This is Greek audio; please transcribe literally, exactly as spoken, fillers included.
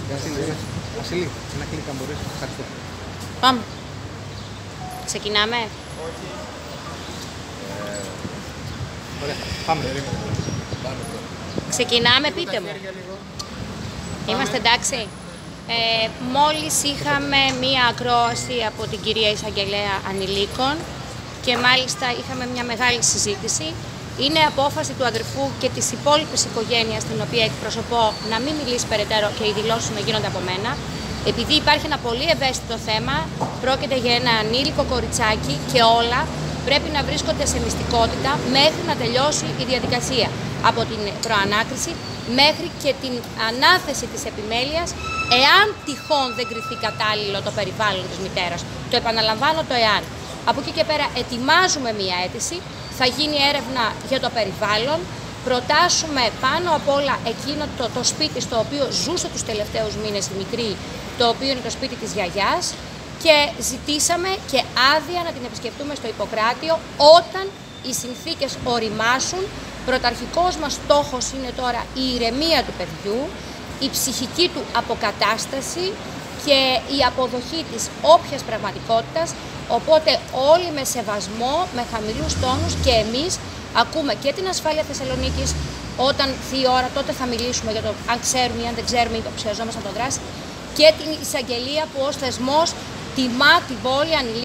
Βασίλη, ένα κλικ αν μπορείς. Ευχαριστώ. Πάμε. Ξεκινάμε. Ωραία, πάμε. Ξεκινάμε, πείτε μου. Είμαστε εντάξει. Ε, μόλις είχαμε μία ακρόαση από την κυρία Εισαγγελέα Ανηλίκων και μάλιστα είχαμε μια μεγάλη συζήτηση. Είναι απόφαση του αδερφού και της υπόλοιπης οικογένειας, την οποία εκπροσωπώ, να μην μιλήσει περαιτέρω και οι δηλώσεις να γίνονται από μένα. Επειδή υπάρχει ένα πολύ ευαίσθητο θέμα, πρόκειται για ένα ανήλικο κοριτσάκι και όλα πρέπει να βρίσκονται σε μυστικότητα μέχρι να τελειώσει η διαδικασία. Από την προανάκριση μέχρι και την ανάθεση της επιμέλειας, εάν τυχόν δεν κριθεί κατάλληλο το περιβάλλον της μητέρας. Το επαναλαμβάνω, το εάν. Από εκεί και πέρα ετοιμάζουμε μία αίτηση, θα γίνει έρευνα για το περιβάλλον, προτάσουμε πάνω απ' όλα εκείνο το, το σπίτι στο οποίο ζούσε τους τελευταίους μήνες η μικρή, το οποίο είναι το σπίτι της γιαγιάς, και ζητήσαμε και άδεια να την επισκεφτούμε στο Ιπποκράτειο όταν οι συνθήκες οριμάσουν. Πρωταρχικός μας στόχος είναι τώρα η ηρεμία του παιδιού, η ψυχική του αποκατάσταση και η αποδοχή της όποιας πραγματικότητας. Οπότε όλοι με σεβασμό, με χαμηλούς τόνους, και εμείς ακούμε και την ασφάλεια Θεσσαλονίκης. Όταν έρθει η ώρα, τότε θα μιλήσουμε για το αν ξέρουμε ή αν δεν ξέρουμε ή υποψιαζόμαστε να το δράσει, και την εισαγγελία που ως θεσμός τιμά την πόλη Ανηλίκων.